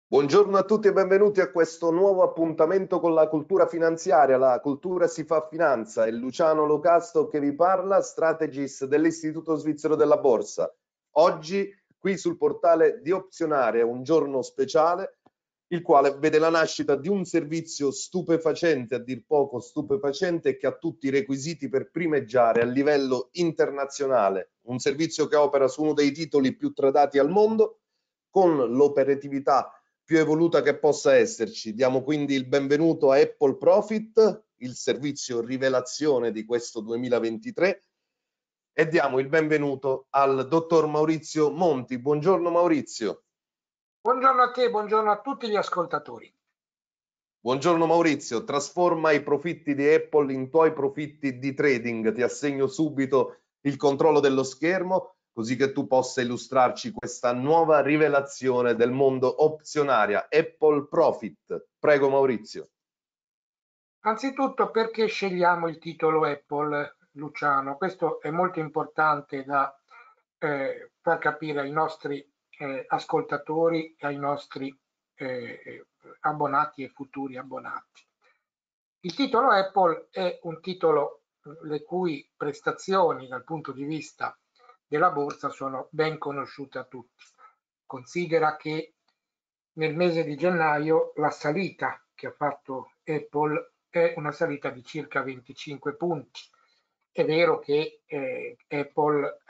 Buongiorno a tutti e benvenuti a questo nuovo appuntamento con la cultura finanziaria. La cultura si fa finanza. È Luciano Locasto che vi parla, strategist dell'Istituto Svizzero della Borsa. Oggi qui sul portale di Opzionaria, un giorno speciale, il quale vede la nascita di un servizio stupefacente, a dir poco stupefacente, che ha tutti i requisiti per primeggiare a livello internazionale. Un servizio che opera su uno dei titoli più tradati al mondo, con l'operatività più evoluta che possa esserci. Diamo quindi il benvenuto a Apple Profit, il servizio rivelazione di questo 2023, e diamo il benvenuto al dottor Maurizio Monti. Buongiorno Maurizio. Buongiorno a te, buongiorno a tutti gli ascoltatori. Buongiorno Maurizio, trasforma i profitti di Apple in tuoi profitti di trading. Ti assegno subito il controllo dello schermo, così che tu possa illustrarci questa nuova rivelazione del mondo opzionaria, Apple Profit. Prego Maurizio. Anzitutto, perché scegliamo il titolo Apple, Luciano? Questo è molto importante da far capire ai nostri ascoltatori e ai nostri abbonati e futuri abbonati. Il titolo Apple è un titolo le cui prestazioni dal punto di vista della borsa sono ben conosciute a tutti. Considera che nel mese di gennaio la salita che ha fatto Apple è una salita di circa 25 punti. È vero che Apple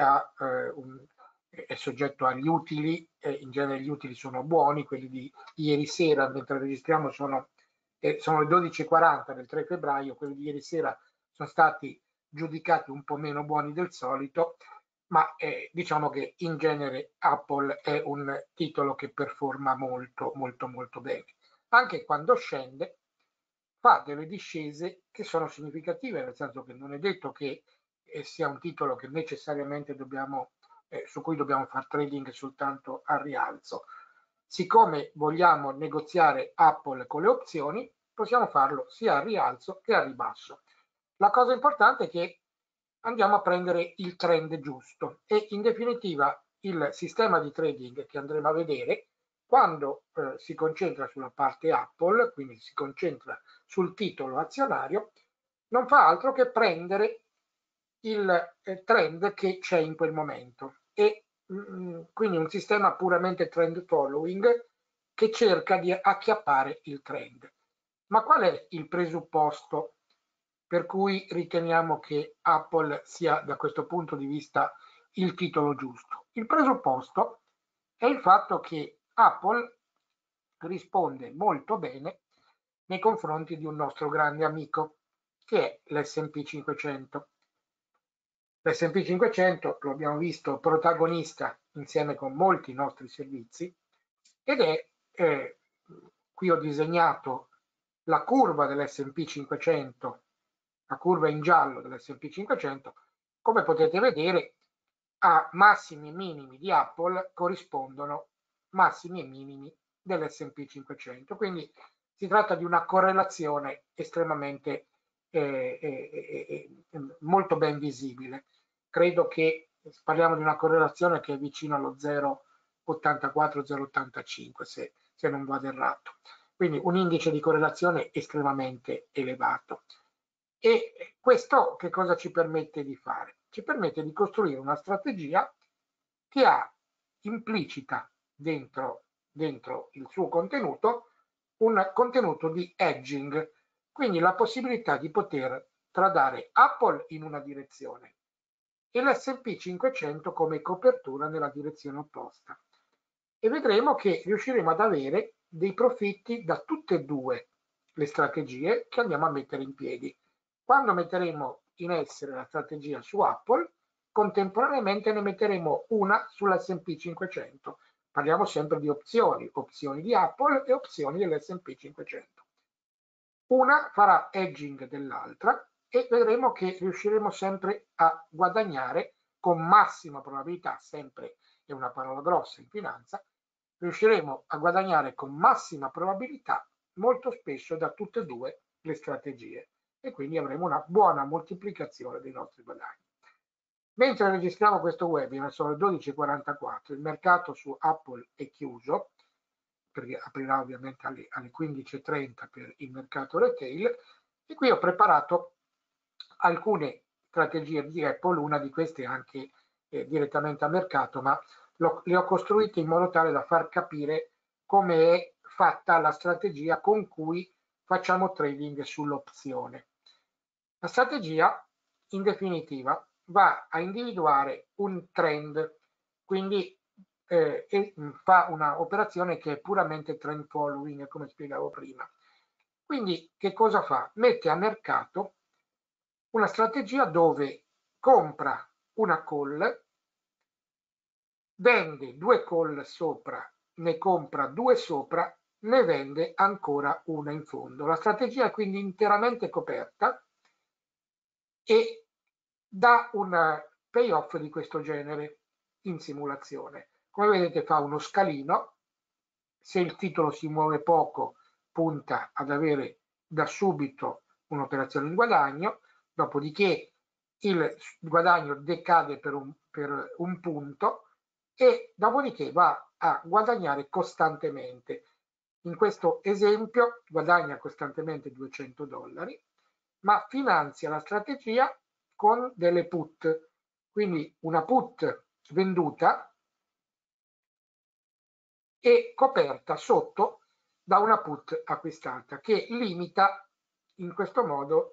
è soggetto agli utili, in genere gli utili sono buoni, quelli di ieri sera, mentre registriamo sono le 12:40 del 3 febbraio, quelli di ieri sera sono stati giudicati un po' meno buoni del solito, ma diciamo che in genere Apple è un titolo che performa molto bene. Anche quando scende fa delle discese che sono significative, nel senso che non è detto che sia un titolo che necessariamente su cui dobbiamo fare trading soltanto al rialzo. Siccome vogliamo negoziare Apple con le opzioni, possiamo farlo sia al rialzo che al ribasso. La cosa importante è che andiamo a prendere il trend giusto e in definitiva il sistema di trading che andremo a vedere quando si concentra sulla parte Apple, quindi si concentra sul titolo azionario, non fa altro che prendere il trend che c'è in quel momento e quindi un sistema puramente trend following che cerca di acchiappare il trend. Ma qual è il presupposto per cui riteniamo che Apple sia da questo punto di vista il titolo giusto? Il presupposto è il fatto che Apple risponde molto bene nei confronti di un nostro grande amico che è l'S&P 500. L'S&P 500 lo abbiamo visto protagonista insieme con molti nostri servizi ed è, qui ho disegnato la curva dell'S&P 500, la curva in giallo dell'S&P 500, come potete vedere a massimi e minimi di Apple corrispondono massimi e minimi dell'S&P 500, quindi si tratta di una correlazione estremamente molto ben visibile. Credo che parliamo di una correlazione che è vicino allo 0,84-0,85 se non vado errato. Quindi un indice di correlazione estremamente elevato. E questo che cosa ci permette di fare? Ci permette di costruire una strategia che ha implicita dentro il suo contenuto un contenuto di hedging, quindi la possibilità di poter tradare Apple in una direzione e l'S&P 500 come copertura nella direzione opposta. E vedremo che riusciremo ad avere dei profitti da tutte e due le strategie che andiamo a mettere in piedi. Quando metteremo in essere la strategia su Apple, contemporaneamente ne metteremo una sull'S&P 500. Parliamo sempre di opzioni, opzioni di Apple e opzioni dell'S&P 500. Una farà hedging dell'altra e vedremo che riusciremo sempre a guadagnare con massima probabilità, sempre è una parola grossa in finanza, riusciremo a guadagnare con massima probabilità molto spesso da tutte e due le strategie e quindi avremo una buona moltiplicazione dei nostri guadagni. Mentre registriamo questo webinar sono le 12:44, il mercato su Apple è chiuso perché aprirà ovviamente alle 15:30 per il mercato retail, e qui ho preparato alcune strategie di Apple, una di queste anche direttamente a mercato, ma le ho costruite in modo tale da far capire come è fatta la strategia con cui facciamo trading sull'opzione. La strategia, in definitiva, va a individuare un trend, quindi fa una operazione che è puramente trend following, come spiegavo prima. Quindi che cosa fa? Mette a mercato una strategia dove compra una call, vende 2 call sopra, ne compra 2 sopra, ne vende ancora una in fondo. La strategia è quindi interamente coperta e dà un payoff di questo genere in simulazione. Come vedete fa uno scalino, se il titolo si muove poco punta ad avere da subito un'operazione in guadagno, dopodiché il guadagno decade per un punto e dopodiché va a guadagnare costantemente. In questo esempio guadagna costantemente $200, ma finanzia la strategia con delle put, quindi una put venduta e coperta sotto da una put acquistata che limita in questo modo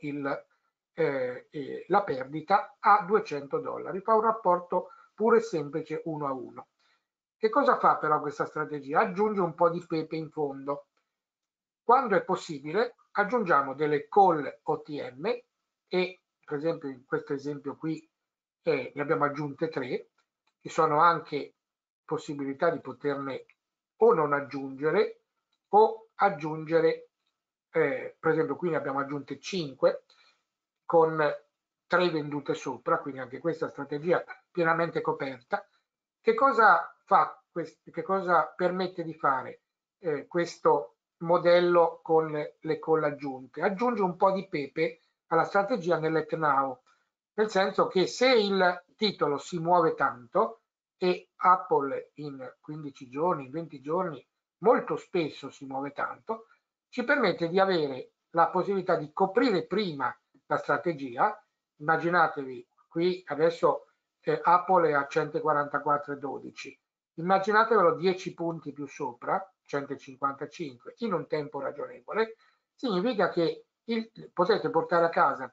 la perdita a $200. Fa un rapporto puro e semplice 1 a 1. Che cosa fa però questa strategia? Aggiunge un po' di pepe in fondo. Quando è possibile aggiungiamo delle call OTM e per esempio in questo esempio qui ne abbiamo aggiunte 3, ci sono anche possibilità di poterne o non aggiungere o aggiungere, per esempio qui ne abbiamo aggiunte 5 con 3 vendute sopra, quindi anche questa strategia pienamente coperta. Che cosa fa, che cosa permette di fare questo modello con le call aggiunte? Aggiunge un po' di pepe alla strategia nel now, nel senso che se il titolo si muove tanto, e Apple in 15 giorni, in 20 giorni, molto spesso si muove tanto, ci permette di avere la possibilità di coprire prima la strategia. Immaginatevi, qui adesso Apple è a 144,12, immaginatevelo 10 punti più sopra, 155, in un tempo ragionevole, significa che potete portare a casa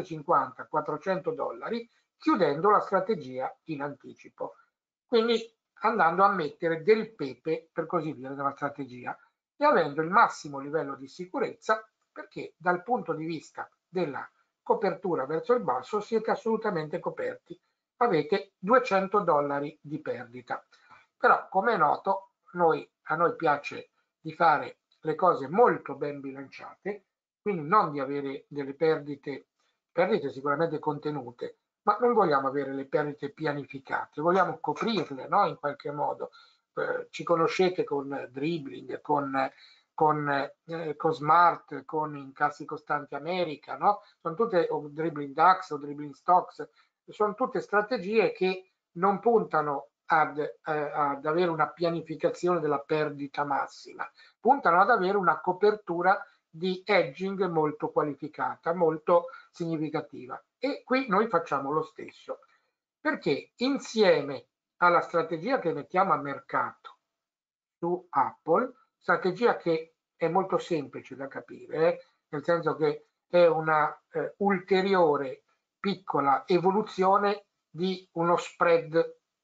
$350-400 chiudendo la strategia in anticipo. Quindi andando a mettere del pepe, per così dire, nella strategia e avendo il massimo livello di sicurezza, perché dal punto di vista della copertura verso il basso siete assolutamente coperti, avete $200 di perdita. Però, come è noto, a noi piace di fare le cose molto ben bilanciate, quindi non di avere delle perdite sicuramente contenute, ma non vogliamo avere le perdite pianificate, vogliamo coprirle, no? In qualche modo. Ci conoscete con Dribbling, con Smart, con Incassi Costanti America, no? Sono tutte, o Dribbling DAX o Dribbling Stocks, sono tutte strategie che non puntano ad avere una pianificazione della perdita massima, puntano ad avere una copertura di hedging molto qualificata, molto significativa. E qui noi facciamo lo stesso, perché insieme alla strategia che mettiamo a mercato su Apple, strategia che è molto semplice da capire, nel senso che è una ulteriore piccola evoluzione di uno spread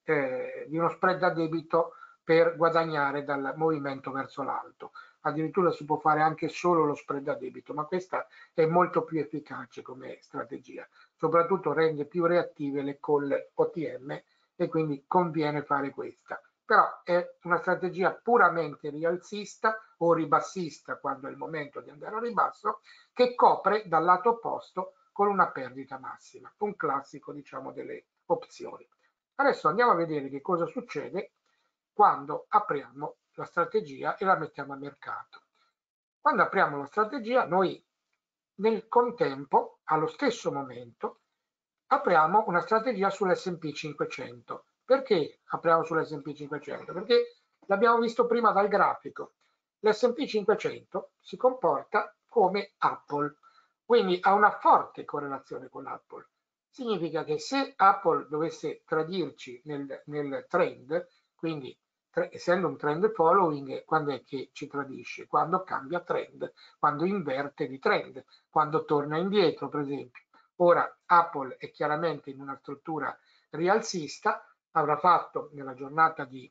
a debito per guadagnare dal movimento verso l'alto. Addirittura si può fare anche solo lo spread a debito, ma questa è molto più efficace come strategia. Soprattutto rende più reattive le call OTM e quindi conviene fare questa. Però è una strategia puramente rialzista o ribassista quando è il momento di andare a ribasso, che copre dal lato opposto con una perdita massima, un classico diciamo delle opzioni. Adesso andiamo a vedere che cosa succede quando apriamo la strategia e la mettiamo a mercato. Quando apriamo la strategia noi nel contempo, allo stesso momento, apriamo una strategia sull'S&P 500. Perché apriamo sull'S&P 500? Perché l'abbiamo visto prima dal grafico. L'S&P 500 si comporta come Apple, quindi ha una forte correlazione con Apple. Significa che se Apple dovesse tradirci nel trend, quindi essendo un trend following, quando è che ci tradisce? Quando cambia trend, quando inverte di trend, quando torna indietro, per esempio. Ora Apple è chiaramente in una struttura rialzista, avrà fatto nella giornata di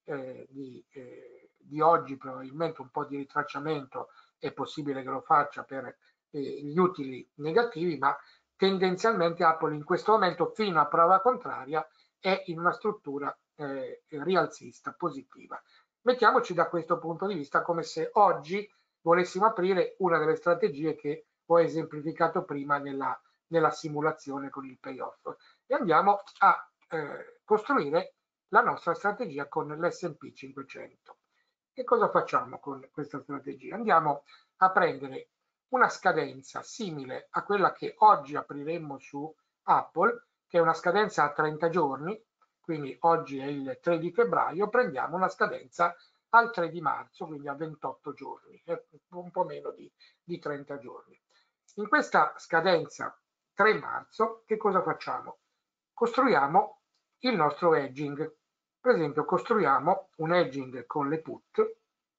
oggi probabilmente un po' di ritracciamento, è possibile che lo faccia per gli utili negativi, ma tendenzialmente Apple in questo momento, fino a prova contraria, è in una struttura rialzista, positiva. Mettiamoci da questo punto di vista come se oggi volessimo aprire una delle strategie che ho esemplificato prima nella simulazione con il payoff, e andiamo a costruire la nostra strategia con l'S&P 500. Che cosa facciamo con questa strategia? Andiamo a prendere una scadenza simile a quella che oggi apriremmo su Apple, che è una scadenza a 30 giorni, quindi oggi è il 3 di febbraio, prendiamo una scadenza al 3 di marzo, quindi a 28 giorni, un po' meno di 30 giorni. In questa scadenza 3 marzo, che cosa facciamo? Costruiamo il nostro hedging. Per esempio, costruiamo un hedging con le put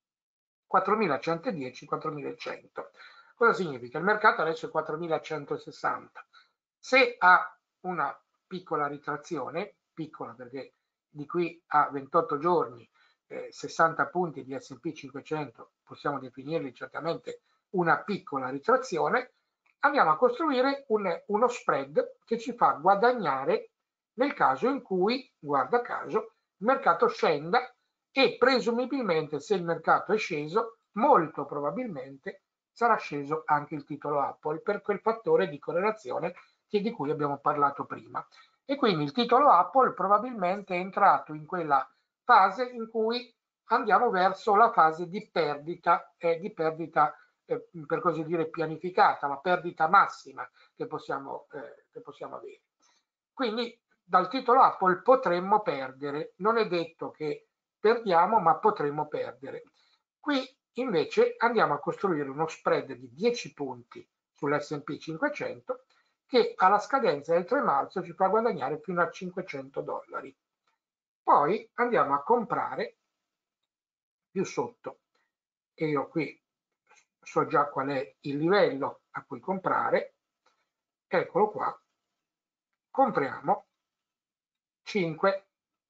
4110, 4100. Cosa significa? Il mercato adesso è 4160. Se ha una piccola ritrazione, piccola perché di qui a 28 giorni 60 punti di S&P 500 possiamo definirli certamente una piccola ritrazione, andiamo a costruire uno spread che ci fa guadagnare nel caso in cui, guarda caso, il mercato scenda, e presumibilmente, se il mercato è sceso, molto probabilmente sarà sceso anche il titolo Apple per quel fattore di correlazione di cui abbiamo parlato prima. E quindi il titolo Apple probabilmente è entrato in quella fase in cui andiamo verso la fase di perdita per così dire pianificata, la perdita massima che possiamo avere. Quindi dal titolo Apple potremmo perdere, non è detto che perdiamo, ma potremmo perdere. Qui invece andiamo a costruire uno spread di 10 punti sull'S&P 500 che alla scadenza del 3 marzo ci fa guadagnare fino a $500. Poi andiamo a comprare più sotto, e io qui so già qual è il livello a cui comprare, eccolo qua, compriamo 5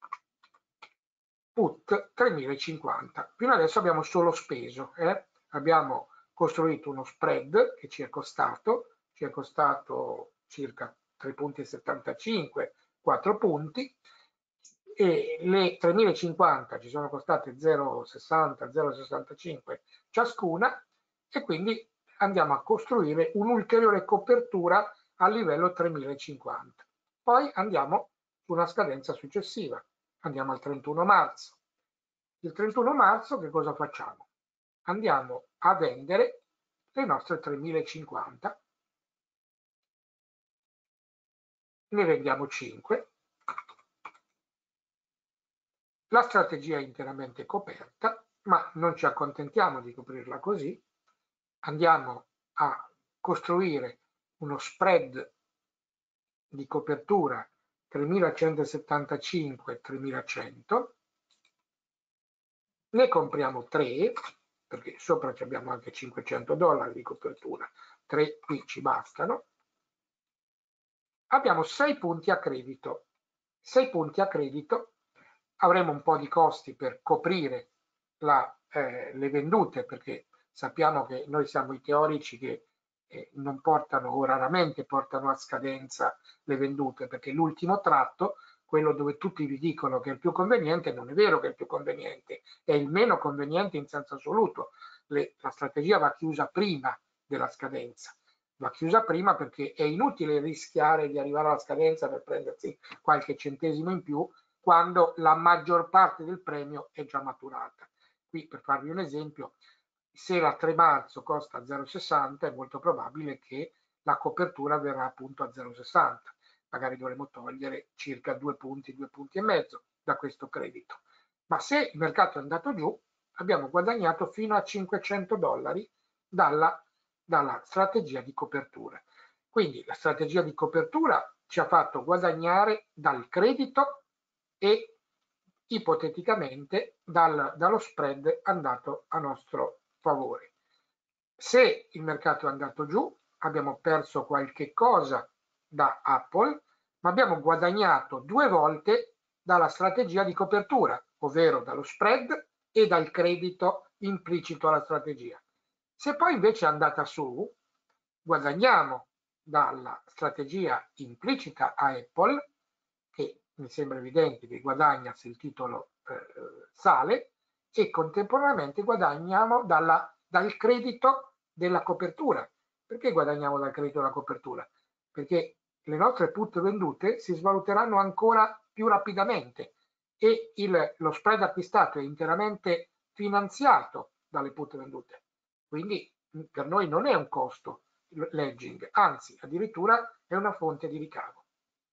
put 3050. Fino adesso abbiamo solo speso, abbiamo costruito uno spread che ci è costato circa 3,75 4 punti, e le 3050 ci sono costate 0,60 0,65 ciascuna, e quindi andiamo a costruire un'ulteriore copertura a livello 3050. Poi andiamo su una scadenza successiva, andiamo al 31 marzo. Il 31 marzo che cosa facciamo? Andiamo a vendere le nostre 3050, ne vendiamo 5, la strategia è interamente coperta, ma non ci accontentiamo di coprirla così, andiamo a costruire uno spread di copertura 3175 3100, ne compriamo 3 perché sopra abbiamo anche $500 di copertura, 3 qui ci bastano, abbiamo 6 punti a credito. 6 punti a credito, avremo un po' di costi per coprire le vendute, perché sappiamo che noi siamo i teorici che non portano, o raramente portano a scadenza le vendute, perché l'ultimo tratto, quello dove tutti vi dicono che è il più conveniente, non è vero che è il più conveniente, è il meno conveniente in senso assoluto. La strategia va chiusa prima della scadenza, va chiusa prima perché è inutile rischiare di arrivare alla scadenza per prendersi qualche centesimo in più quando la maggior parte del premio è già maturata. Qui, per farvi un esempio, se la 3 marzo costa 0,60 è molto probabile che la copertura verrà appunto a 0,60. Magari dovremo togliere circa 2 punti e mezzo da questo credito. Ma se il mercato è andato giù, abbiamo guadagnato fino a $500 dalla strategia di copertura. Quindi la strategia di copertura ci ha fatto guadagnare dal credito e ipoteticamente dallo spread andato a nostro favore. Se il mercato è andato giù, abbiamo perso qualche cosa da Apple, ma abbiamo guadagnato 2 volte dalla strategia di copertura, ovvero dallo spread e dal credito implicito alla strategia. Se poi invece è andata su, guadagniamo dalla strategia implicita a Apple, che mi sembra evidente che guadagna se il titolo sale, e contemporaneamente guadagniamo dal credito della copertura. Perché guadagniamo dal credito della copertura? Perché le nostre put vendute si svaluteranno ancora più rapidamente e lo spread acquistato è interamente finanziato dalle put vendute. Quindi per noi non è un costo l'hedging, anzi addirittura è una fonte di ricavo.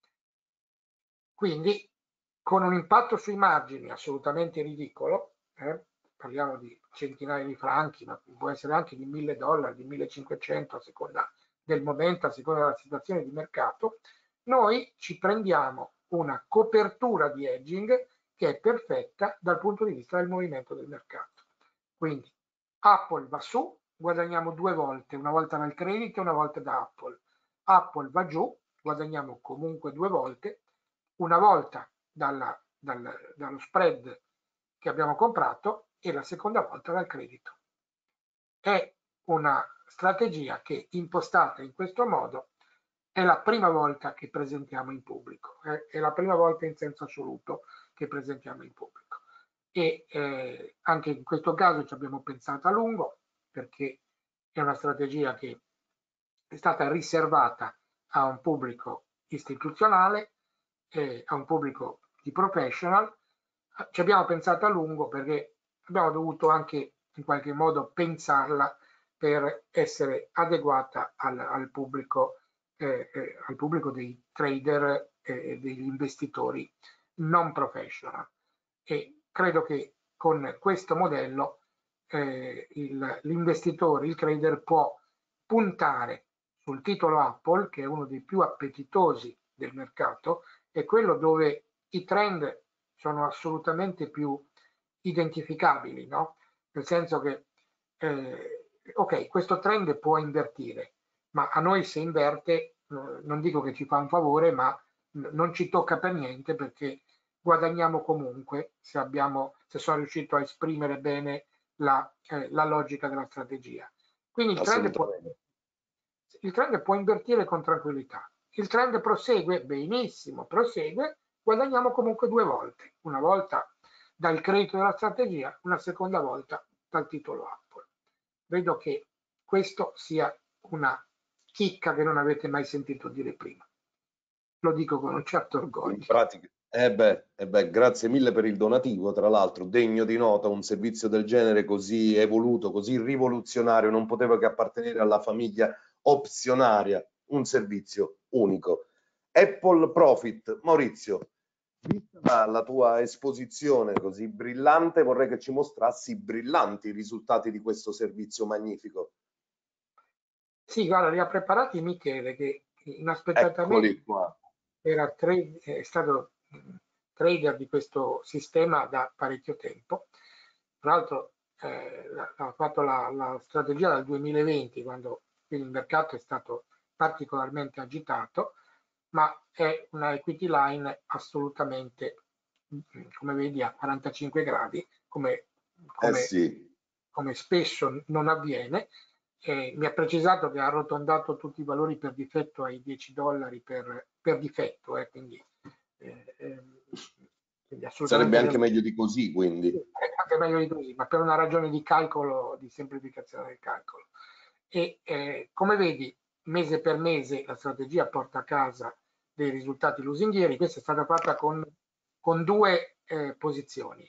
Quindi con un impatto sui margini assolutamente ridicolo, parliamo di centinaia di franchi, ma può essere anche di $1.000, di 1.500 a seconda del momento, a seconda della situazione di mercato, noi ci prendiamo una copertura di hedging che è perfetta dal punto di vista del movimento del mercato. Quindi Apple va su, guadagniamo 2 volte, una volta dal credito e una volta da Apple. Apple va giù, guadagniamo comunque 2 volte, una volta dallo spread che abbiamo comprato e la seconda volta dal credito. È una strategia che, impostata in questo modo, è la prima volta che presentiamo in pubblico, è la prima volta in senso assoluto che presentiamo in pubblico. E anche in questo caso ci abbiamo pensato a lungo, perché è una strategia che è stata riservata a un pubblico istituzionale, a un pubblico di professional. Ci abbiamo pensato a lungo perché abbiamo dovuto anche in qualche modo pensarla per essere adeguata al pubblico dei trader e degli investitori non professional. E credo che con questo modello l'investitore, il trader può puntare sul titolo Apple, che è uno dei più appetitosi del mercato, è quello dove i trend sono assolutamente più identificabili, no? Nel senso che ok, questo trend può invertire, ma a noi se inverte non dico che ci fa un favore, ma non ci tocca per niente, perché guadagniamo comunque se sono riuscito a esprimere bene la logica della strategia. Quindi il trend può invertire con tranquillità. Il trend prosegue, benissimo, prosegue, guadagniamo comunque 2 volte, una volta dal credito della strategia, una seconda volta dal titolo Apple. Vedo che questo sia una chicca che non avete mai sentito dire prima. Lo dico con un certo orgoglio. In pratica, grazie mille per il donativo, tra l'altro degno di nota, un servizio del genere così evoluto, così rivoluzionario, non poteva che appartenere alla famiglia opzionaria, un servizio unico. Apple Profit, Maurizio, vista la tua esposizione così brillante, vorrei che ci mostrassi i brillanti risultati di questo servizio magnifico. Sì, guarda, li ha preparati Michele, che inaspettatamente è stato trader di questo sistema da parecchio tempo. Tra l'altro ha fatto la strategia dal 2020, quando il mercato è stato particolarmente agitato, ma è una equity line assolutamente, come vedi, a 45 gradi, come spesso non avviene. Mi ha precisato che ha arrotondato tutti i valori per difetto ai $10 per difetto, quindi sarebbe anche meglio di così, quindi. Anche meglio di così, ma per una ragione di calcolo, di semplificazione del calcolo. E come vedi, mese per mese la strategia porta a casa dei risultati lusinghieri. Questa è stata fatta con 2 posizioni,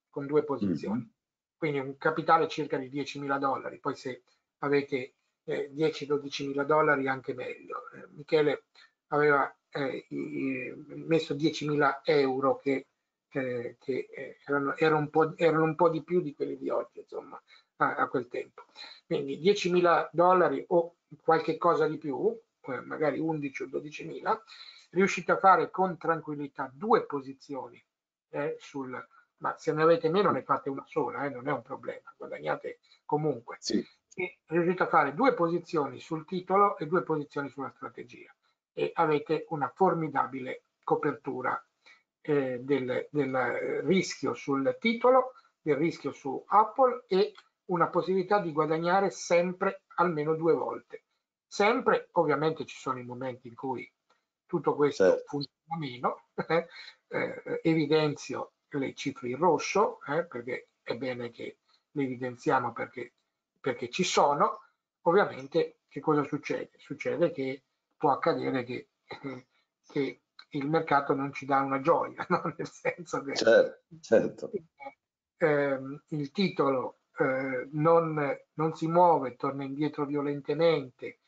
quindi un capitale circa di $10.000. Poi se avete $10-12.000 anche meglio. Michele aveva messo €10.000 che erano un po' di più di quelli di oggi, insomma, a quel tempo. Quindi $10.000 o qualche cosa di più, magari 11 o 12.000, riuscite a fare con tranquillità 2 posizioni ma se ne avete meno ne fate una sola, non è un problema, guadagnate comunque. Sì. E riuscite a fare 2 posizioni sul titolo e 2 posizioni sulla strategia e avete una formidabile copertura del rischio sul titolo, del rischio su Apple e una possibilità di guadagnare sempre almeno 2 volte. Sempre, ovviamente ci sono i momenti in cui tutto questo funziona meno, evidenzio le cifre in rosso, perché è bene che le evidenziamo perché ci sono. Ovviamente che cosa succede? Succede che può accadere che il mercato non ci dà una gioia, no? Nel senso che certo. Il titolo non si muove, torna indietro violentemente,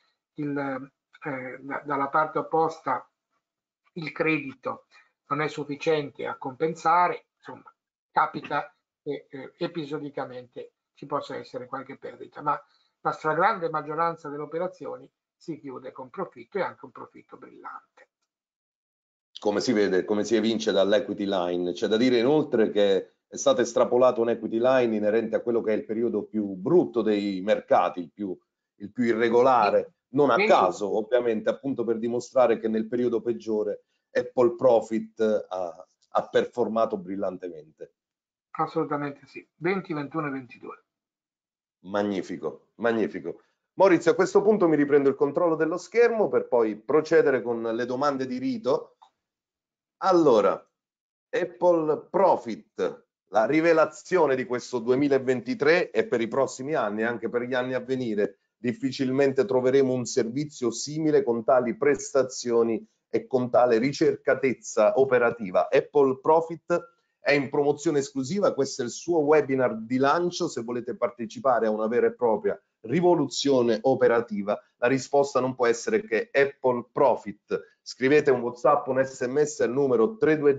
dalla parte opposta il credito non è sufficiente a compensare, insomma, capita che episodicamente ci possa essere qualche perdita, ma la stragrande maggioranza delle operazioni si chiude con profitto e anche un profitto brillante. Come si vede, come si evince dall'equity line. C'è da dire inoltre che è stato estrapolato un equity line inerente a quello che è il periodo più brutto dei mercati, il più irregolare, non a caso, ovviamente, appunto per dimostrare che nel periodo peggiore Apple Profit ha performato brillantemente. Assolutamente sì, 20, 21 e 22. Magnifico, magnifico. Maurizio, a questo punto mi riprendo il controllo dello schermo per poi procedere con le domande di rito. Allora, Apple Profit, la rivelazione di questo 2023 e per i prossimi anni, anche per gli anni a venire, difficilmente troveremo un servizio simile con tali prestazioni e con tale ricercatezza operativa. Apple Profit è in promozione esclusiva, questo è il suo webinar di lancio. Se volete partecipare a una vera e propria rivoluzione operativa, la risposta non può essere che Apple Profit. Scrivete un WhatsApp, un SMS al numero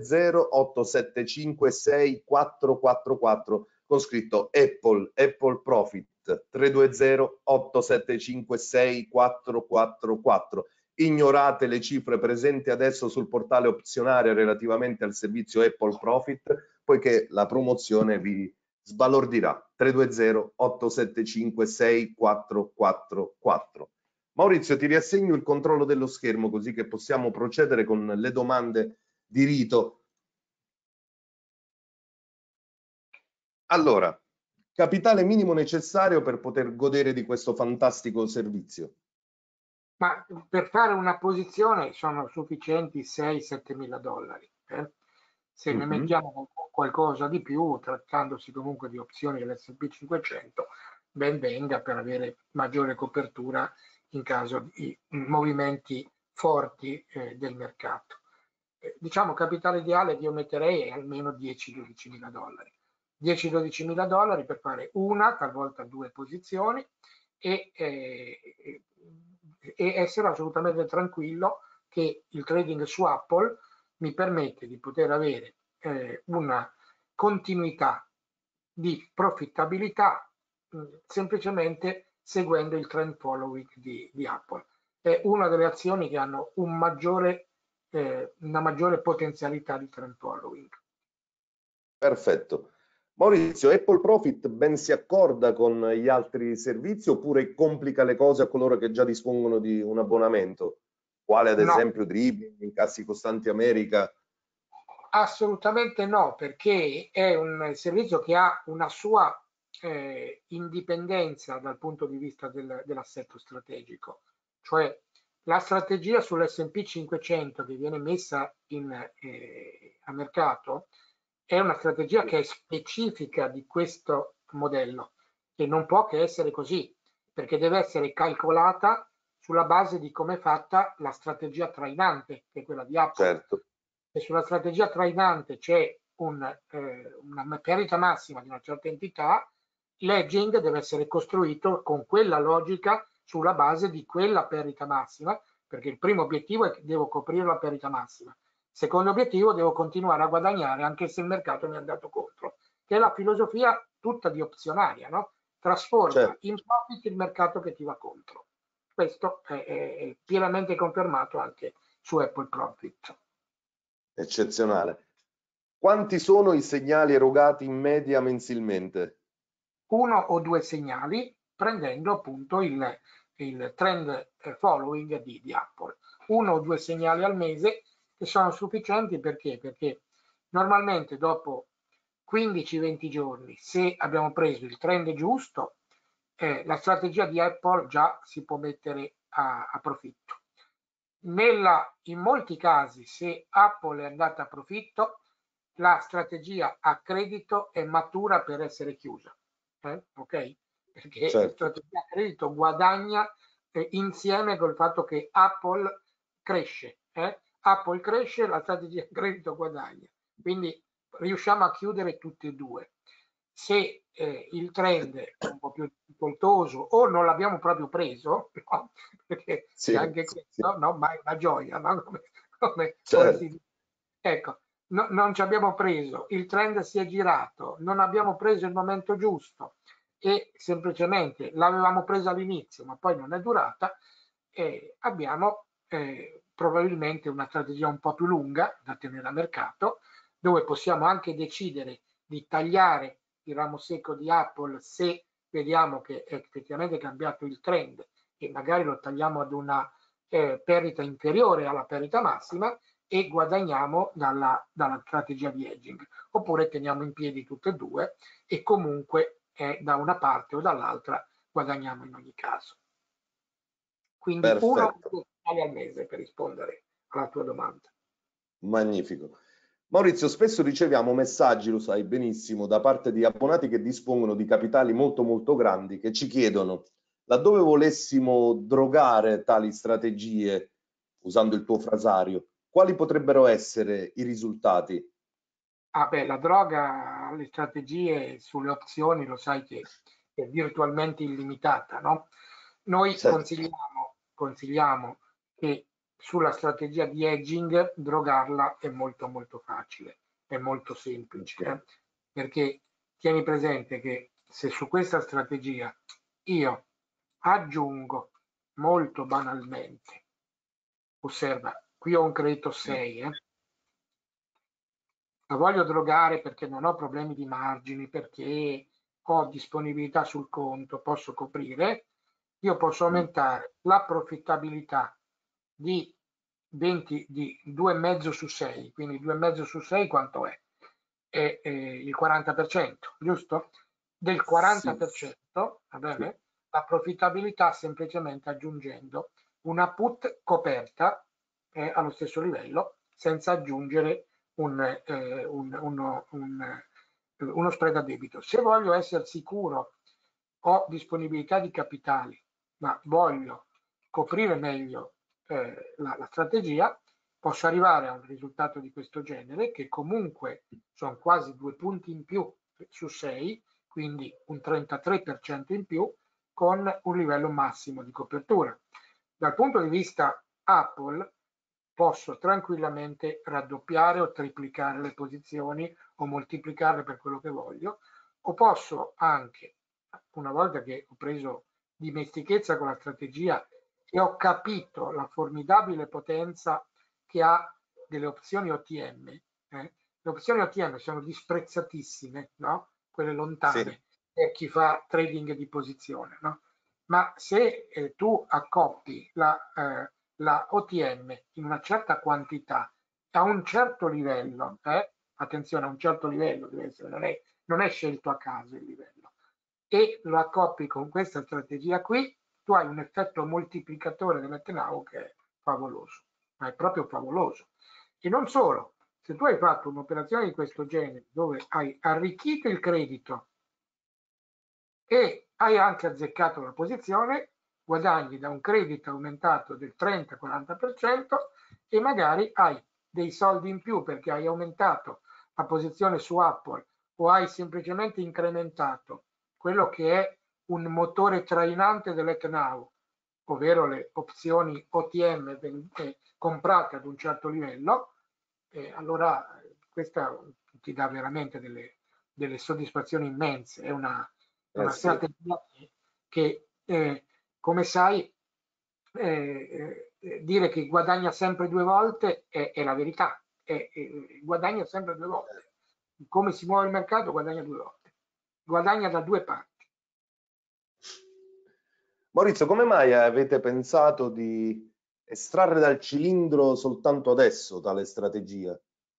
320-875-6444 con scritto Apple Profit 320-875-6444. Ignorate le cifre presenti adesso sul portale opzionario relativamente al servizio Apple Profit, poiché la promozione vi sbalordirà. 320-875-6444. Maurizio, ti riassegno il controllo dello schermo così che possiamo procedere con le domande di rito. Allora, capitale minimo necessario per poter godere di questo fantastico servizio? Ma per fare una posizione sono sufficienti 6-7 mila dollari. Se ne mettiamo qualcosa di più, trattandosi comunque di opzioni dell'S&P 500, ben venga per avere maggiore copertura in caso di movimenti forti del mercato. Diciamo capitale ideale che io metterei è almeno 10-12 mila dollari. 10-12 mila dollari per fare una, talvolta 2 posizioni e essere assolutamente tranquillo che il trading su Apple mi permette di poter avere una continuità di profittabilità semplicemente seguendo il trend following di Apple. È una delle azioni che hanno una maggiore potenzialità di trend following. Perfetto. Maurizio, Apple Profit ben si accorda con gli altri servizi oppure complica le cose a coloro che già dispongono di un abbonamento, quale ad esempio Dribbling, Incassi Costanti America? Assolutamente no, perché è un servizio che ha una sua indipendenza dal punto di vista dell'assetto strategico, cioè la strategia sull'S&P 500 che viene messa a mercato è una strategia che è specifica di questo modello, che non può che essere così, perché deve essere calcolata sulla base di come è fatta la strategia trainante, che è quella di Apple. Certo. E sulla strategia trainante c'è una perdita massima di una certa entità, l'edging deve essere costruito con quella logica sulla base di quella perdita massima, perché il primo obiettivo è che devo coprire la perdita massima. Secondo obiettivo, devo continuare a guadagnare anche se il mercato mi è andato contro, che è la filosofia tutta di opzionaria, no? Trasforma certo. in profit il mercato che ti va contro. Questo è pienamente confermato anche su Apple Profit. Eccezionale. Quanti sono i segnali erogati in media mensilmente? 1 o 2 segnali, prendendo appunto il trend following di Apple. 1 o 2 segnali al mese che sono sufficienti perché? Perché normalmente dopo 15-20 giorni, se abbiamo preso il trend giusto, la strategia di Apple già si può mettere a profitto. In molti casi, se Apple è andata a profitto, la strategia a credito è matura per essere chiusa. Ok? Perché Certo. la strategia a credito guadagna insieme col fatto che Apple cresce. Apple cresce, la strategia a credito guadagna. Quindi riusciamo a chiudere tutti e due. Se il trend è un po' più difficoltoso o non l'abbiamo proprio preso, no? Perché Sì, c'è anche questo, sì. no? Ma è una gioia, no? Come Certo. si dice. Ecco, non ci abbiamo preso, il trend si è girato, non abbiamo preso il momento giusto e semplicemente l'avevamo presa all'inizio, ma poi non è durata, e abbiamo probabilmente una strategia un po' più lunga da tenere a mercato, dove possiamo anche decidere di tagliare il ramo secco di Apple se vediamo che è effettivamente cambiato il trend e magari lo tagliamo ad una perdita inferiore alla perdita massima e guadagniamo dalla strategia di hedging, oppure teniamo in piedi tutte e due e comunque da una parte o dall'altra guadagniamo in ogni caso. Quindi uno o Perfetto. due segnali al mese per rispondere alla tua domanda. Magnifico. Maurizio, spesso riceviamo messaggi, lo sai benissimo, da parte di abbonati che dispongono di capitali molto molto grandi che ci chiedono, laddove volessimo drogare tali strategie, usando il tuo frasario, quali potrebbero essere i risultati? Ah beh, la droga, le strategie sulle opzioni lo sai che è virtualmente illimitata, no? Noi Certo. consigliamo che sulla strategia di hedging drogarla è molto molto facile, è molto semplice, Ok. perché tieni presente che se su questa strategia io aggiungo molto banalmente, osserva, qui ho un credito 6, la voglio drogare perché non ho problemi di margini, perché ho disponibilità sul conto, posso coprire, io posso aumentare la profittabilità di 2,5 su 6, quindi 2,5 su 6 quanto è? È il 40%, giusto? Del Sì, 40%, va sì. bene? La profittabilità semplicemente aggiungendo una put coperta allo stesso livello senza aggiungere uno spread a debito. Se voglio essere sicuro, ho disponibilità di capitali, ma voglio coprire meglio la strategia, posso arrivare a un risultato di questo genere, che comunque sono quasi 2 punti in più su 6, quindi un 33% in più, con un livello massimo di copertura. Dal punto di vista Apple, posso tranquillamente raddoppiare o triplicare le posizioni o moltiplicarle per quello che voglio, o posso anche, una volta che ho preso dimestichezza con la strategia e ho capito la formidabile potenza che ha delle opzioni OTM, le opzioni OTM sono disprezzatissime, no? Quelle Sì. lontane per chi fa trading di posizione, no? Ma se tu accoppi la OTM in una certa quantità a un certo livello, attenzione, a un certo livello deve essere, non è scelto a caso il livello, e lo accoppi con questa strategia qui, tu hai un effetto moltiplicatore dell'Ethenau che è favoloso, ma è proprio favoloso. E non solo, se tu hai fatto un'operazione di questo genere dove hai arricchito il credito e hai anche azzeccato la posizione, guadagni da un credito aumentato del 30-40% e magari hai dei soldi in più perché hai aumentato la posizione su Apple o hai semplicemente incrementato quello che è un motore trainante dell'Ethenau, ovvero le opzioni OTM comprate ad un certo livello, allora questa ti dà veramente delle soddisfazioni immense. È una Sì. strategia che come sai, dire che guadagna sempre due volte è la verità, guadagna sempre due volte. Come si muove il mercato, guadagna due volte, guadagna da due parti. Maurizio, come mai avete pensato di estrarre dal cilindro soltanto adesso tale strategia?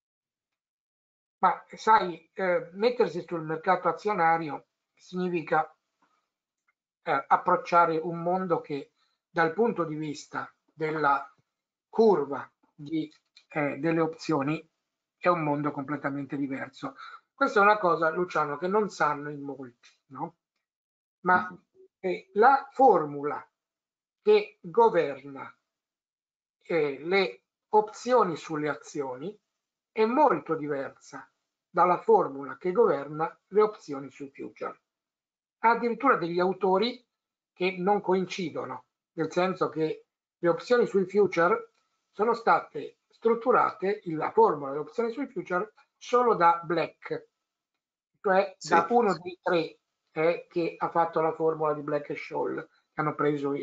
Ma sai, mettersi sul mercato azionario significa approcciare un mondo che dal punto di vista della curva delle opzioni è un mondo completamente diverso. Questa è una cosa, Luciano, che non sanno in molti, no? Ma la formula che governa le opzioni sulle azioni è molto diversa dalla formula che governa le opzioni sui future. Ha addirittura degli autori che non coincidono, nel senso che le opzioni sui future sono state strutturate, la formula delle opzioni sui future, solo da Black, cioè da uno dei tre che ha fatto la formula di Black e Scholl, che hanno preso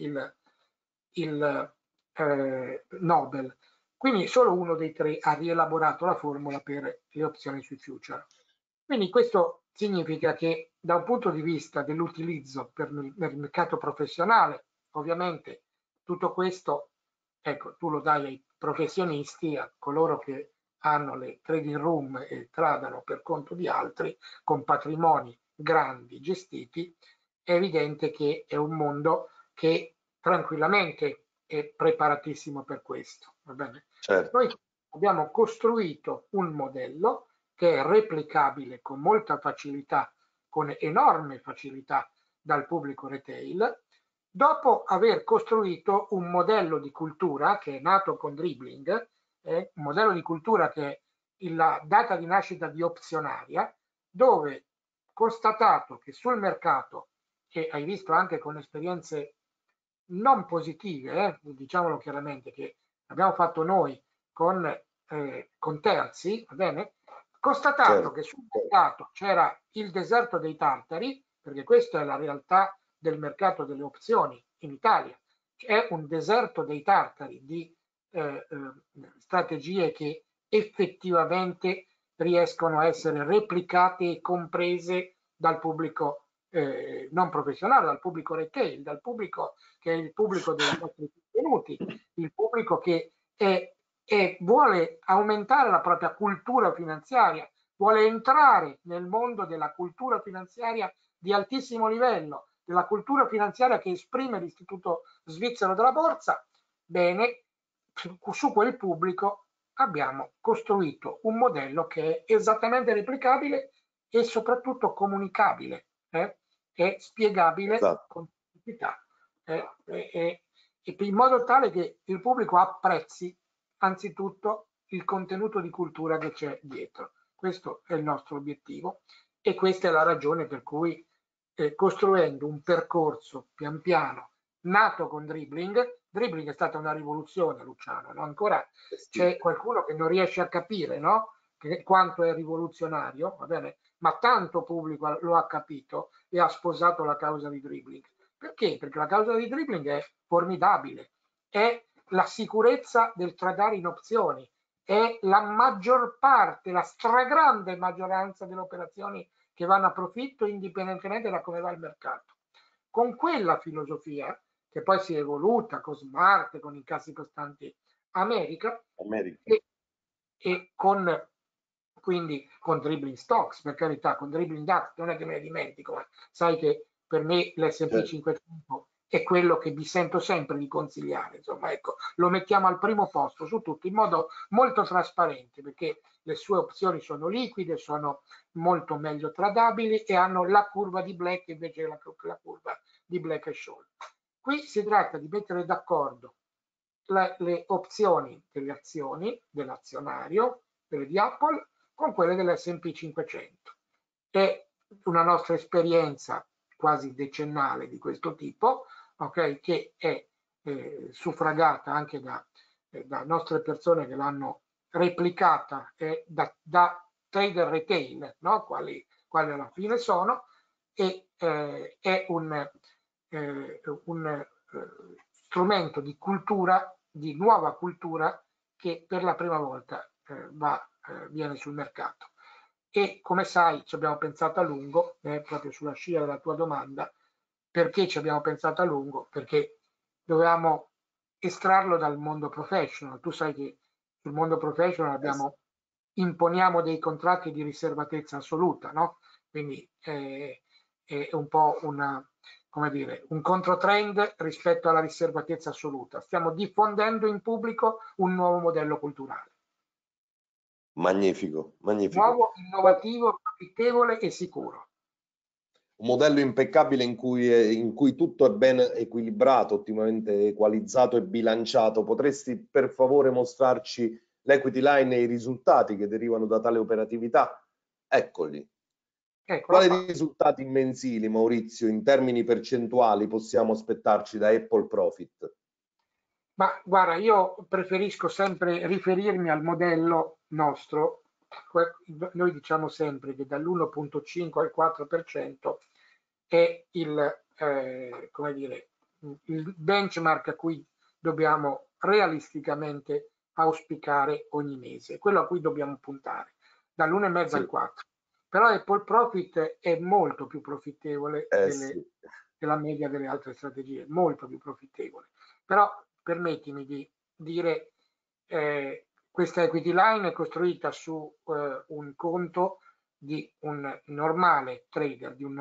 il Nobel. Quindi solo uno dei tre ha rielaborato la formula per le opzioni sui future. Quindi questo significa che da un punto di vista dell'utilizzo nel mercato professionale, ovviamente tutto questo, ecco, tu lo dai ai professionisti, a coloro che hanno le trading room e tradano per conto di altri, con patrimoni grandi gestiti, è evidente che è un mondo che tranquillamente è preparatissimo per questo. Va bene? Certo. Noi abbiamo costruito un modello che è replicabile con molta facilità, con enorme facilità dal pubblico retail, dopo aver costruito un modello di cultura che è nato con Dribbling, un modello di cultura che è la data di nascita di Opzionaria, dove constatato che sul mercato, che hai visto anche con esperienze non positive, diciamolo chiaramente, che abbiamo fatto noi con terzi, va bene? Constatato che sul mercato c'era il deserto dei tartari, perché questa è la realtà del mercato delle opzioni in Italia, c'è un deserto dei tartari di strategie che effettivamente riescono a essere replicate e comprese dal pubblico non professionale, dal pubblico retail, dal pubblico che è il pubblico dei nostri contenuti, il pubblico che vuole aumentare la propria cultura finanziaria, vuole entrare nel mondo della cultura finanziaria di altissimo livello, della cultura finanziaria che esprime l'Istituto Svizzero della Borsa. Bene, su quel pubblico abbiamo costruito un modello che è esattamente replicabile e soprattutto comunicabile e spiegabile con semplicità, in modo tale che il pubblico apprezzi anzitutto il contenuto di cultura che c'è dietro. Questo è il nostro obiettivo e questa è la ragione per cui costruendo un percorso pian piano nato con Dribbling è stata una rivoluzione, Luciano, no? Ancora c'è qualcuno che non riesce a capire, no? Quanto è rivoluzionario, va bene? Ma tanto pubblico lo ha capito e ha sposato la causa di Dribbling. Perché? Perché la causa di Dribbling è formidabile, è la sicurezza del tradare in opzioni, è la maggior parte, la stragrande maggioranza delle operazioni che vanno a profitto indipendentemente da come va il mercato. Con quella filosofia, che poi si è evoluta con Smart, con incassi costanti America. E con quindi con Dribbling Stocks, per carità, con Dribbling DAX, non è che me ne dimentico, ma sai che per me l'S&P 500 è quello che vi sento sempre di consigliare, insomma, ecco, lo mettiamo al primo posto su tutto in modo molto trasparente, perché le sue opzioni sono liquide, sono molto meglio tradabili e hanno la curva di Black invece la curva di Black e Scholl. Qui si tratta di mettere d'accordo le opzioni delle azioni dell'azionario, quelle di Apple, con quelle dell'S&P 500. È una nostra esperienza quasi decennale di questo tipo, okay, che è suffragata anche da nostre persone che l'hanno replicata da trader retail, no? quali alla fine sono, e è un strumento di cultura, di nuova cultura, che per la prima volta viene sul mercato. E come sai ci abbiamo pensato a lungo, proprio sulla scia della tua domanda. Perché ci abbiamo pensato a lungo? Perché dovevamo estrarlo dal mondo professional. Tu sai che sul mondo professional imponiamo dei contratti di riservatezza assoluta, no? Quindi è un po' come dire, un controtrend rispetto alla riservatezza assoluta. Stiamo diffondendo in pubblico un nuovo modello culturale. Magnifico, magnifico. Nuovo, innovativo, profittevole e sicuro. Un modello impeccabile in cui tutto è ben equilibrato, ottimamente equalizzato e bilanciato. Potresti per favore mostrarci l'equity line e i risultati che derivano da tale operatività? Eccoli. Quali risultati mensili, Maurizio, in termini percentuali possiamo aspettarci da Apple Profit? Ma guarda, io preferisco sempre riferirmi al modello nostro. Noi diciamo sempre che dall'1,5 al 4% è come dire, il benchmark a cui dobbiamo realisticamente auspicare ogni mese, quello a cui dobbiamo puntare, dall'1,5 al 4. Però Apple Profit è molto più profittevole della media delle altre strategie, molto più profittevole. Però permettimi di dire, questa equity line è costruita su un conto di un normale trader, di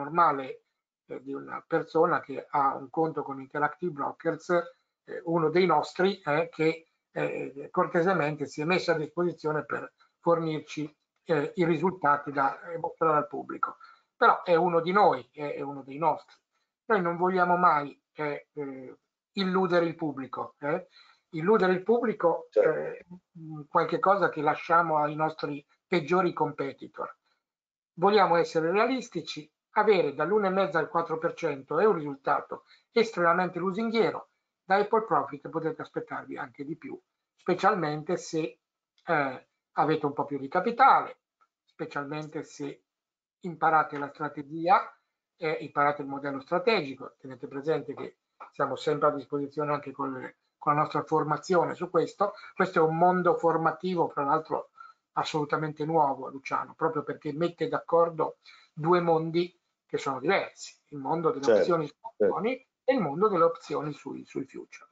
una persona che ha un conto con Interactive Brokers, uno dei nostri, che cortesemente si è messo a disposizione per fornirci i risultati da mostrare al pubblico. Però è uno di noi, è uno dei nostri. Noi non vogliamo mai illudere il pubblico. Illudere il pubblico è qualche cosa che lasciamo ai nostri peggiori competitor. Vogliamo essere realistici, avere dall'1,5 al 4% è un risultato estremamente lusinghiero. Da Apple Profit potete aspettarvi anche di più, specialmente se avete un po' più di capitale, specialmente se imparate la strategia, imparate il modello strategico. Tenete presente che siamo sempre a disposizione anche con la nostra formazione su questo. Questo è un mondo formativo, fra l'altro assolutamente nuovo, Luciano, proprio perché mette d'accordo due mondi che sono diversi, il mondo delle opzioni su opzioni e il mondo delle opzioni sui future.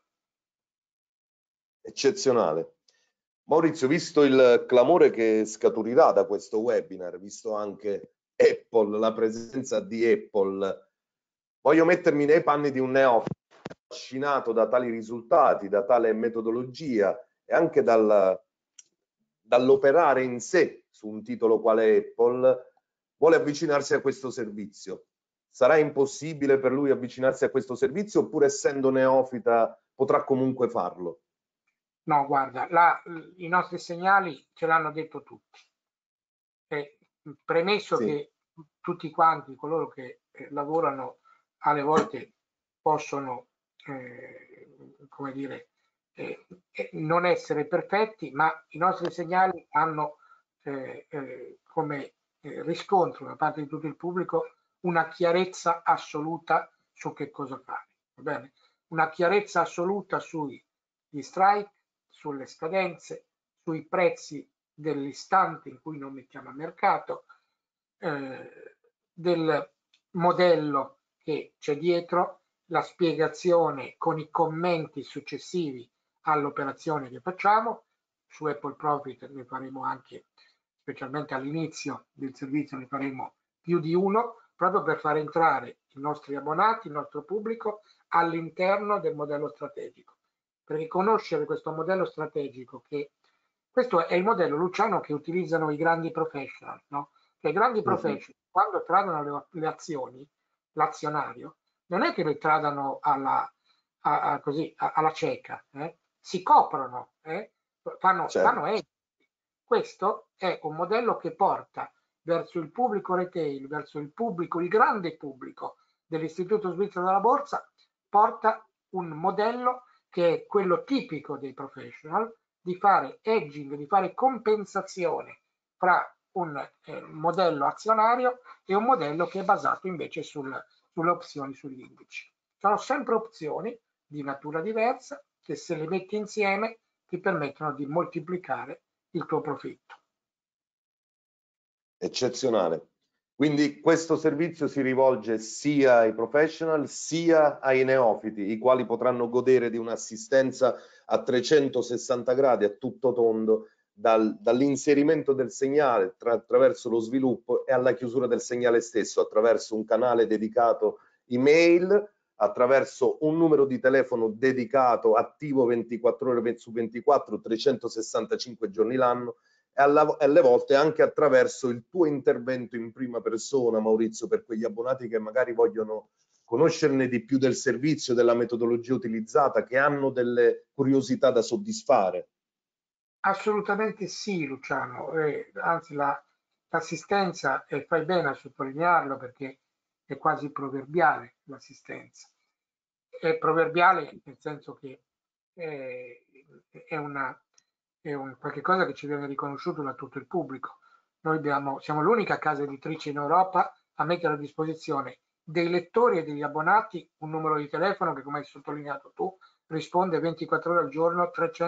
Eccezionale. Maurizio, visto il clamore che scaturirà da questo webinar, visto anche Apple, la presenza di Apple, voglio mettermi nei panni di un neofita affascinato da tali risultati, da tale metodologia e anche dall'operare in sé su un titolo quale Apple, vuole avvicinarsi a questo servizio. Sarà impossibile per lui avvicinarsi a questo servizio oppure, essendo neofita, potrà comunque farlo? No, guarda, i nostri segnali ce l'hanno detto tutti. Premesso che tutti quanti coloro che lavorano alle volte possono, come dire, non essere perfetti, ma i nostri segnali hanno come riscontro da parte di tutto il pubblico una chiarezza assoluta su che cosa fare, va bene? Una chiarezza assoluta sugli strike, sulle scadenze, sui prezzi dell'istante in cui non mettiamo a mercato, del modello che c'è dietro, la spiegazione con i commenti successivi all'operazione che facciamo. Su Apple Profit ne faremo anche, specialmente all'inizio del servizio, ne faremo più di uno, proprio per far entrare i nostri abbonati, il nostro pubblico all'interno del modello strategico. Per riconoscere questo modello strategico, che questo è il modello, Luciano, che utilizzano i grandi professional, no? Che i grandi professional, quando tradono le azioni, l'azionario, non è che le tradano alla cieca, si coprono, fanno edit. Questo è un modello che porta verso il pubblico retail, verso il grande pubblico dell'Istituto Svizzero della Borsa, porta un modello che è quello tipico dei professional, di fare hedging, di fare compensazione fra un modello azionario e un modello che è basato invece sulle opzioni, sugli indici. Sono sempre opzioni di natura diversa che, se le metti insieme, ti permettono di moltiplicare il tuo profitto. Eccezionale. Quindi questo servizio si rivolge sia ai professional sia ai neofiti, i quali potranno godere di un'assistenza a 360 gradi, a tutto tondo, dall'inserimento del segnale attraverso lo sviluppo e alla chiusura del segnale stesso, attraverso un canale dedicato email, attraverso un numero di telefono dedicato, attivo 24 ore su 24, 365 giorni l'anno, e alle volte anche attraverso il tuo intervento in prima persona, Maurizio, per quegli abbonati che magari vogliono conoscerne di più del servizio, della metodologia utilizzata, che hanno delle curiosità da soddisfare. Assolutamente sì, Luciano, anzi l'assistenza, e fai bene a sottolinearlo perché è quasi proverbiale l'assistenza. È proverbiale nel senso che è un qualche cosa che ci viene riconosciuto da tutto il pubblico. Noi siamo l'unica casa editrice in Europa a mettere a disposizione dei lettori e degli abbonati un numero di telefono che, come hai sottolineato tu, risponde 24 ore al giorno,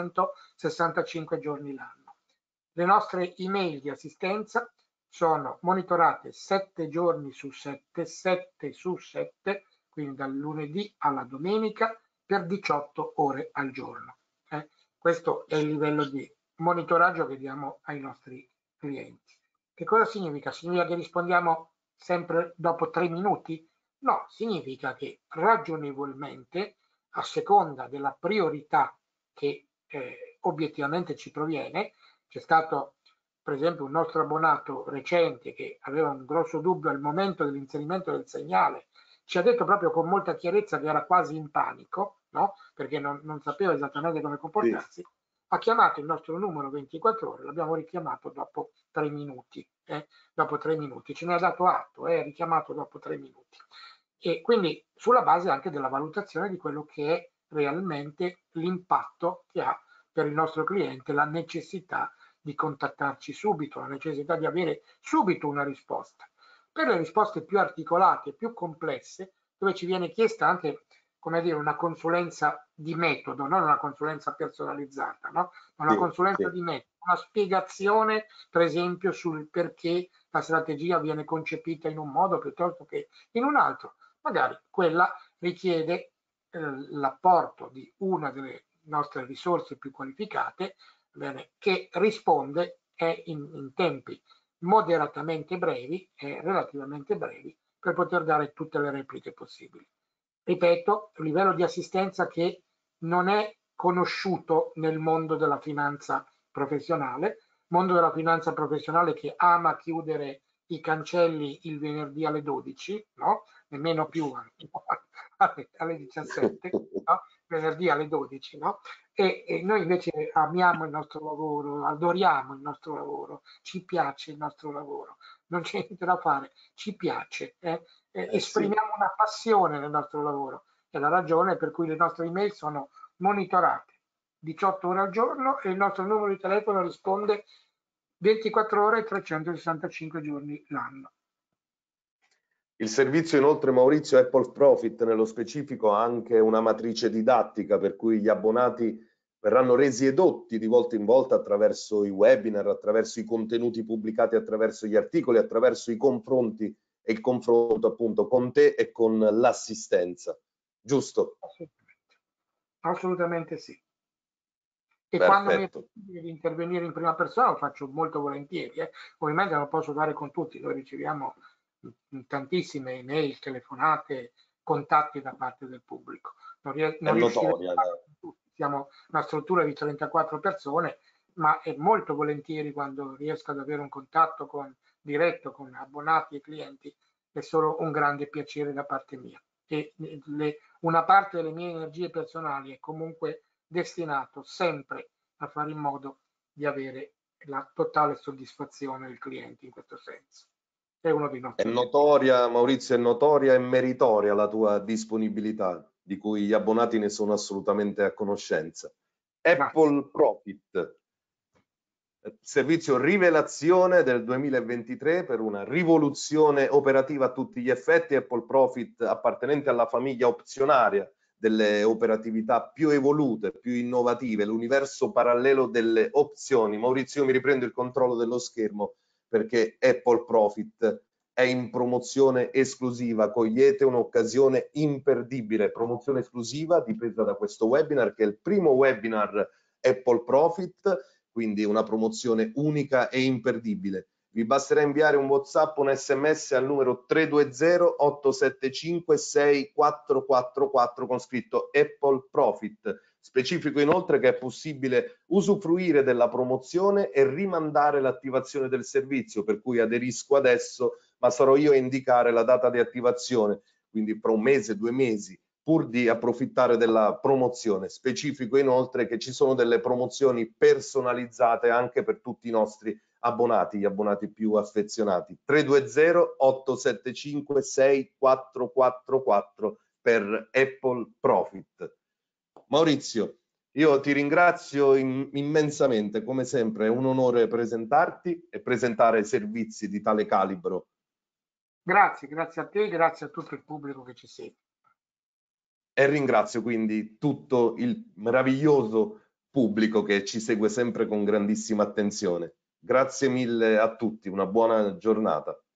365 giorni l'anno. Le nostre email di assistenza sono monitorate 7 giorni su 7, 7 su 7, quindi dal lunedì alla domenica, per 18 ore al giorno. Questo è il livello di monitoraggio che diamo ai nostri clienti. Che cosa significa? Significa che rispondiamo sempre dopo 3 minuti? No, significa che ragionevolmente, a seconda della priorità che obiettivamente ci proviene, c'è stato per esempio un nostro abbonato recente che aveva un grosso dubbio al momento dell'inserimento del segnale, ci ha detto proprio con molta chiarezza che era quasi in panico, no? Perché non sapeva esattamente come comportarsi. Sì. Ha chiamato il nostro numero 24 ore, l'abbiamo richiamato dopo 3 minuti. Dopo 3 minuti, ce ne ha dato atto, è richiamato dopo 3 minuti. E quindi sulla base anche della valutazione di quello che è realmente l'impatto che ha per il nostro cliente, la necessità di contattarci subito, la necessità di avere subito una risposta. Per le risposte più articolate, più complesse, dove ci viene chiesta anche, come dire, una consulenza di metodo, non una consulenza personalizzata, no? Una consulenza di metodo, una spiegazione, per esempio, sul perché la strategia viene concepita in un modo piuttosto che in un altro. Magari quella richiede l'apporto di una delle nostre risorse più qualificate, bene, che risponde in tempi moderatamente brevi e relativamente brevi per poter dare tutte le repliche possibili. Ripeto, un livello di assistenza che non è conosciuto nel mondo della finanza professionale, mondo della finanza professionale che ama chiudere i cancelli il venerdì alle 12, no? Nemmeno più alle 17, no? Venerdì alle 12, no? E noi invece amiamo il nostro lavoro, adoriamo il nostro lavoro, ci piace il nostro lavoro, non c'è niente da fare, ci piace, esprimiamo sì. Una passione nel nostro lavoro, è la ragione per cui le nostre email sono monitorate 18 ore al giorno e il nostro numero di telefono risponde 24 ore e 365 giorni l'anno. Il servizio inoltre, Maurizio, Apple Profit nello specifico ha anche una matrice didattica per cui gli abbonati verranno resi edotti di volta in volta attraverso i webinar, attraverso i contenuti pubblicati, attraverso gli articoli, attraverso i confronti e il confronto appunto con te e con l'assistenza, giusto? Assolutamente sì. E perfetto. Quando mi è possibile di intervenire in prima persona lo faccio molto volentieri. Ovviamente non posso fare con tutti, noi riceviamo tantissime email, telefonate, contatti da parte del pubblico. Non riusciremo a fare con tutti. Siamo una struttura di 34 persone, ma è molto volentieri quando riesco ad avere un contatto diretto con abbonati e clienti, è solo un grande piacere da parte mia. E una parte delle mie energie personali è comunque destinato sempre a fare in modo di avere la totale soddisfazione del cliente in questo senso. È uno dei nostri. È notoria, Maurizio, è notoria e meritoria la tua disponibilità, di cui gli abbonati ne sono assolutamente a conoscenza. Apple Profit, servizio rivelazione del 2023 per una rivoluzione operativa a tutti gli effetti. Apple Profit, appartenente alla famiglia opzionaria delle operatività più evolute, più innovative, l'universo parallelo delle opzioni. Maurizio, mi riprendo il controllo dello schermo perché Apple Profit è in promozione esclusiva. Cogliete un'occasione imperdibile, promozione esclusiva dipesa da questo webinar, che è il primo webinar Apple Profit, quindi una promozione unica e imperdibile. Vi basterà inviare un WhatsApp, un SMS al numero 320-875-6444 con scritto Apple Profit. Specifico inoltre che è possibile usufruire della promozione e rimandare l'attivazione del servizio, per cui aderisco adesso, ma sarò io a indicare la data di attivazione, quindi fra un mese, 2 mesi, pur di approfittare della promozione. Specifico inoltre che ci sono delle promozioni personalizzate anche per tutti i nostri abbonati, gli abbonati più affezionati. 320-875-6444 per Apple Profit. Maurizio, io ti ringrazio immensamente, come sempre è un onore presentarti e presentare servizi di tale calibro. Grazie a te, grazie a tutto il pubblico che ci segue. E ringrazio quindi tutto il meraviglioso pubblico che ci segue sempre con grandissima attenzione. Grazie mille a tutti, una buona giornata.